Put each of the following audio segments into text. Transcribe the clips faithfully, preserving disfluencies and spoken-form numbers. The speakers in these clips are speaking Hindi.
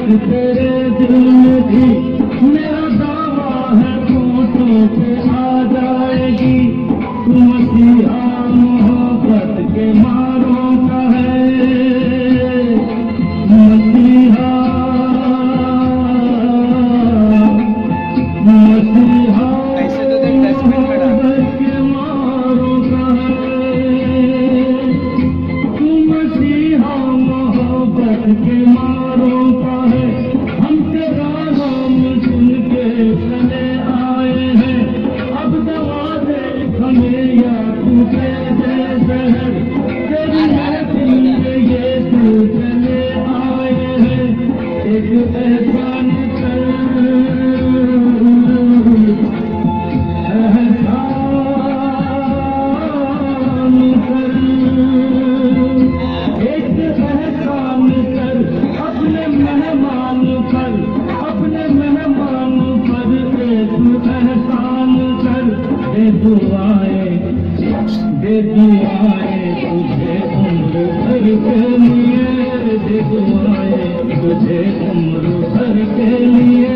तेरे दिल में भी मेरा दावा है फोटो पे आ जाएगी। मसीहा मोहब्बत के मारों का है, मसीहा मसीहा मोहब्बत के मारों का है, मसीहा मोहब्बत के मारों का है। हम तेरा नाम सुन के चले आए हैं, अब दवा दे हमें या तुझे दे जहर। तेरी महफिल में ये तू चले आए हैं, एक एहसान कर, एहसान कर, एक एहसान कर अपने मेहमान पर, अपने मेहमान पर एक एहसान कर। दे दुआएं दे दुआएं तुझे उम्र भर के लिए, दे दुआएं तुझे उम्र भर के लिए।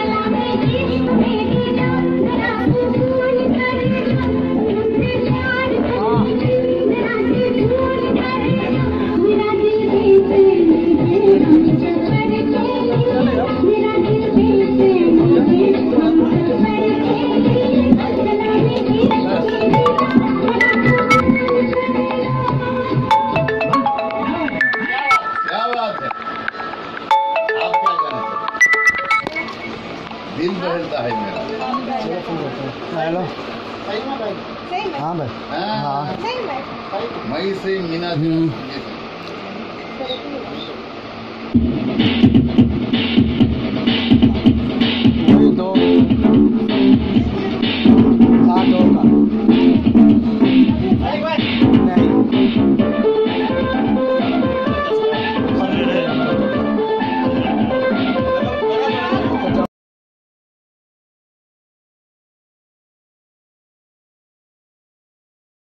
दिल बहलता है मेरा। हेलो हाँ भाई हाँ मई से मीना